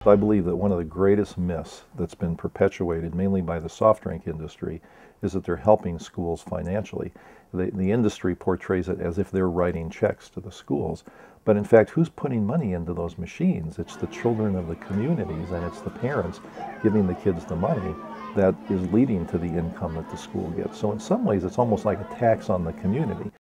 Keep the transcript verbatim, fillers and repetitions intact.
So I believe that one of the greatest myths that's been perpetuated mainly by the soft drink industry is that they're helping schools financially. The, the industry portrays it as if they're writing checks to the schools. But in fact, who's putting money into those machines? It's the children of the communities, and it's the parents giving the kids the money that is leading to the income that the school gets. So in some ways, it's almost like a tax on the community.